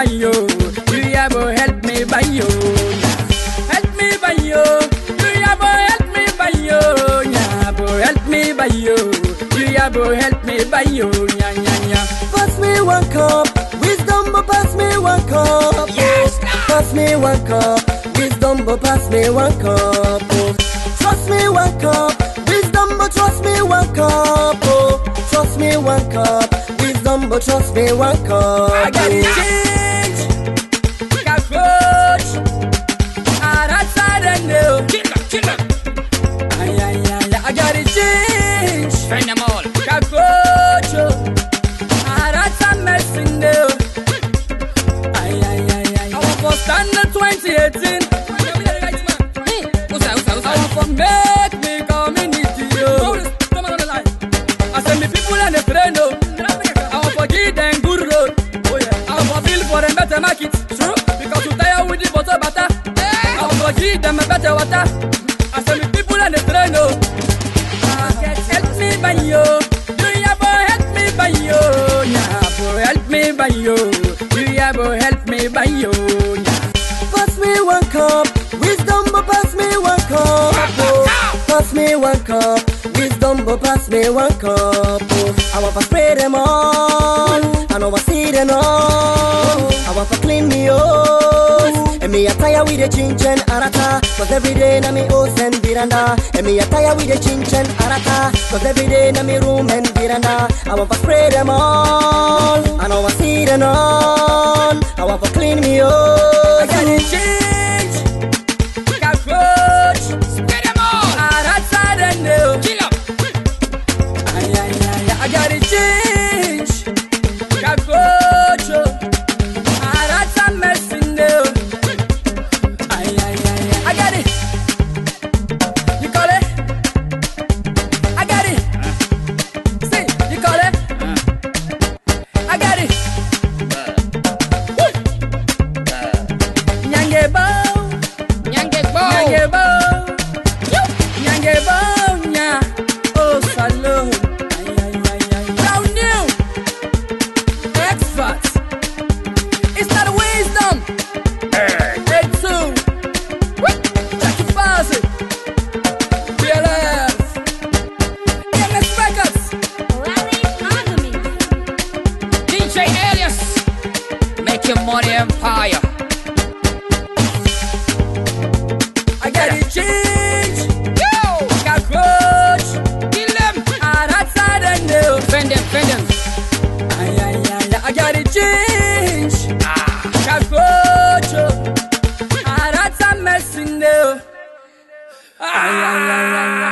yo. You ya bo help me by yo. Help me by yo. You ya bo help me by yo. Ya bo help me by yo. You ya bo help me by yo. Nya nya nya. Pass me one cup, wisdom, but pass me one cup. Yes, pass me one cup, wisdom, but pass me one cup. Oh. Trust me one cup, wisdom, but trust me one cup. Oh. Trust me one cup, wisdom, but trust me one cup. I got it change, cockroach, outside and new. Killer. Ay ay ay, I got it change. Find them all. Cockroach, outside messing new. Ay ay ay ay. I want for standard 2018. I want for make me community yo. Come on the line. I send me people and a friend oh. I want for give them good road. Oh yeah. I want for build for them better market. True. Because you tired with the butter. I want for give them a better water. I send me people and a friend oh. Help me by yo. You ya boy help me by yo. Yeah boy help me by yo. You ya boy help me by yo. Pass me one cup, wisdom, but pass me one cup. Oh. Pass me one cup, wisdom, but pass me one cup. Oh. I want to spray them all, I know I see them all. I want to clean me up, and me a tire with the chinchen arata. Cause every day na me house and veranda. And me a tire with the chinchen arata. Cause every day na me room and veranda. I want to spray them all, I know I see them all. I want to clean me up. I got it change, cockroach, spray them all, outside and new. Killer. Ay ay ay, I got it change, cockroach, outside messing new. Ay ay ay, I got it. You call it? I got it. See, you call it? I got it. Nyange bow, nya. Oh salon, ay. Brown new, expert. It's not wisdom. Hey two, Jackie Fazzy, BLS, EMS Records, DJ Elias, make your money empire. I got it change, yo, cockroach, kill them, outside and new. Fend them. Ay, I got it change, cockroach, outside messing new. Ay.